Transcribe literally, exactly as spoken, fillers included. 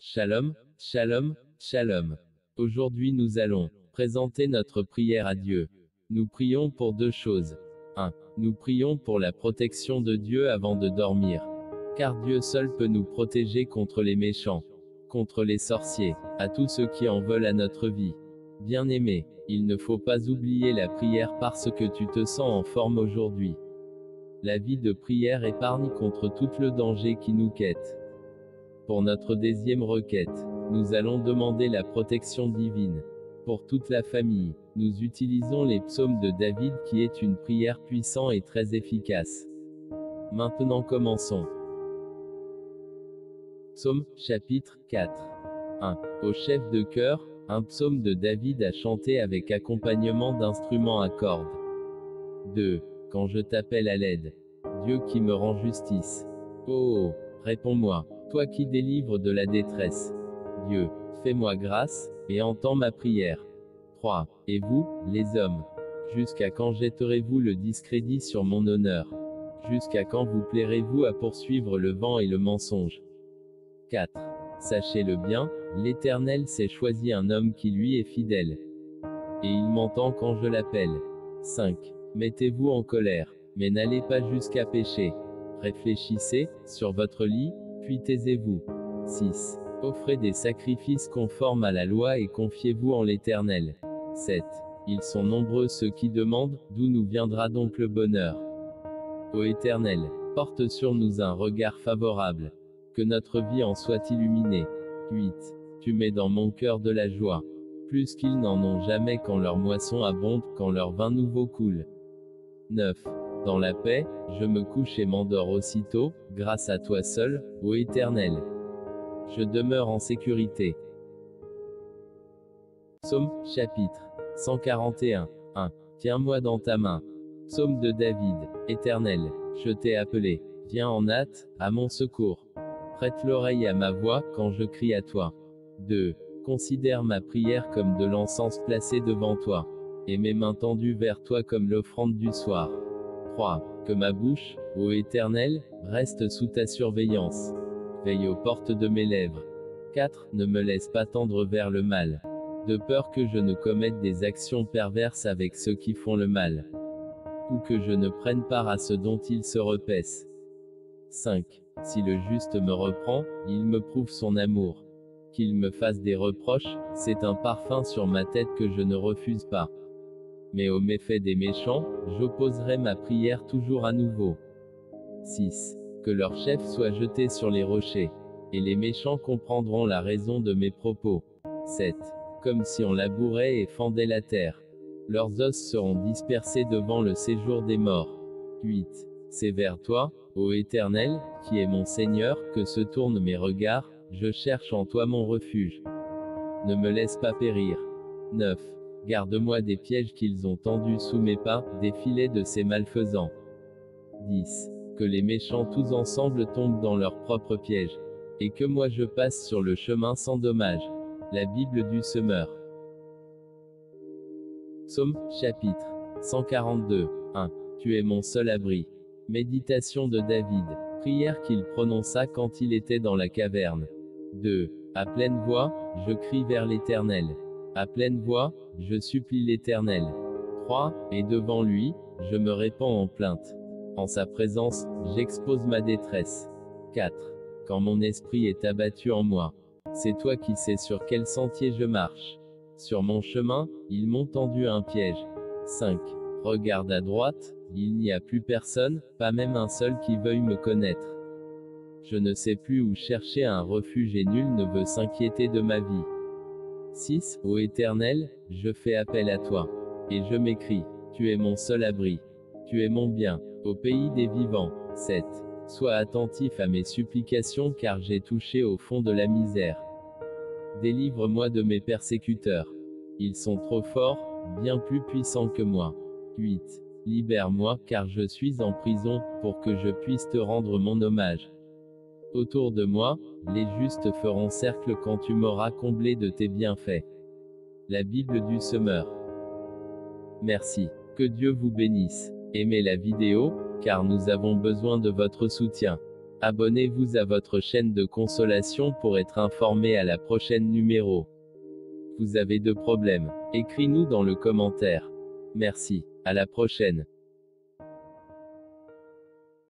Shalom, shalom, shalom. Aujourd'hui nous allons présenter notre prière à Dieu. Nous prions pour deux choses. un. Nous prions pour la protection de Dieu avant de dormir. Car Dieu seul peut nous protéger contre les méchants, contre les sorciers, à tous ceux qui en veulent à notre vie. Bien-aimé, il ne faut pas oublier la prière parce que tu te sens en forme aujourd'hui. La vie de prière épargne contre tout le danger qui nous quête. Pour notre deuxième requête, nous allons demander la protection divine. Pour toute la famille, nous utilisons les psaumes de David qui est une prière puissante et très efficace. Maintenant commençons. Psaume, chapitre quatre. un. Au chef de chœur, un psaume de David à chanter avec accompagnement d'instruments à cordes. deux. Quand je t'appelle à l'aide. Dieu qui me rend justice. Oh, réponds-moi, toi qui délivres de la détresse. Dieu, fais-moi grâce, et entends ma prière. trois. Et vous, les hommes? Jusqu'à quand jetterez-vous le discrédit sur mon honneur? Jusqu'à quand vous plairez-vous à poursuivre le vent et le mensonge? quatre. Sachez-le bien, l'Éternel s'est choisi un homme qui lui est fidèle. Et il m'entend quand je l'appelle. cinq. Mettez-vous en colère, mais n'allez pas jusqu'à pécher. Réfléchissez, sur votre lit, puis taisez-vous. six. Offrez des sacrifices conformes à la loi et confiez-vous en l'Éternel. sept. Ils sont nombreux ceux qui demandent, d'où nous viendra donc le bonheur? Ô Éternel, porte sur nous un regard favorable. Que notre vie en soit illuminée. huit. Tu mets dans mon cœur de la joie. Plus qu'ils n'en ont jamais quand leur moisson abonde, quand leur vin nouveau coule. neuf. Dans la paix, je me couche et m'endors aussitôt, grâce à toi seul, ô Éternel. Je demeure en sécurité. Psaume, chapitre cent quarante et un. un. Tiens-moi dans ta main. Psaume de David. Éternel, je t'ai appelé. Viens en hâte, à mon secours. Prête l'oreille à ma voix, quand je crie à toi. deux. Considère ma prière comme de l'encens placé devant toi. Et mes mains tendues vers toi comme l'offrande du soir. trois. Que ma bouche, ô Éternel, reste sous ta surveillance. Veille aux portes de mes lèvres. quatre. Ne me laisse pas tendre vers le mal. De peur que je ne commette des actions perverses avec ceux qui font le mal. Ou que je ne prenne part à ce dont ils se repaissent. cinq. Si le juste me reprend, il me prouve son amour. Qu'il me fasse des reproches, c'est un parfum sur ma tête que je ne refuse pas. Mais aux méfaits des méchants, j'opposerai ma prière toujours à nouveau. six. Que leur chef soit jeté sur les rochers. Et les méchants comprendront la raison de mes propos. sept. Comme si on labourait et fendait la terre. Leurs os seront dispersés devant le séjour des morts. huit. C'est vers toi, ô Éternel, qui est mon Seigneur, que se tournent mes regards, je cherche en toi mon refuge. Ne me laisse pas périr. neuf. Garde-moi des pièges qu'ils ont tendus sous mes pas, des filets de ces malfaisants. dix. Que les méchants tous ensemble tombent dans leurs propres pièges. Et que moi je passe sur le chemin sans dommage. La Bible du semeur. Psaume, chapitre cent quarante-deux. un. Tu es mon seul abri. Méditation de David. Prière qu'il prononça quand il était dans la caverne. deux. À pleine voix, je crie vers l'Éternel. À pleine voix, je supplie l'Éternel. trois. Et devant lui, je me répands en plainte. En sa présence, j'expose ma détresse. quatre. Quand mon esprit est abattu en moi, c'est toi qui sais sur quel sentier je marche. Sur mon chemin, ils m'ont tendu un piège. cinq. Regarde à droite, il n'y a plus personne, pas même un seul qui veuille me connaître. Je ne sais plus où chercher un refuge et nul ne veut s'inquiéter de ma vie. six. Ô Éternel, je fais appel à toi. Et je m'écrie, tu es mon seul abri. Tu es mon bien, au pays des vivants. sept. Sois attentif à mes supplications car j'ai touché au fond de la misère. Délivre-moi de mes persécuteurs. Ils sont trop forts, bien plus puissants que moi. huit. Libère-moi car je suis en prison, pour que je puisse te rendre mon hommage. Autour de moi, les justes feront cercle quand tu m'auras comblé de tes bienfaits. La Bible du semeur. Merci. Que Dieu vous bénisse. Aimez la vidéo, car nous avons besoin de votre soutien. Abonnez-vous à votre chaîne de consolation pour être informé à la prochaine numéro. Vous avez de problèmes? Écris-nous dans le commentaire. Merci. À la prochaine.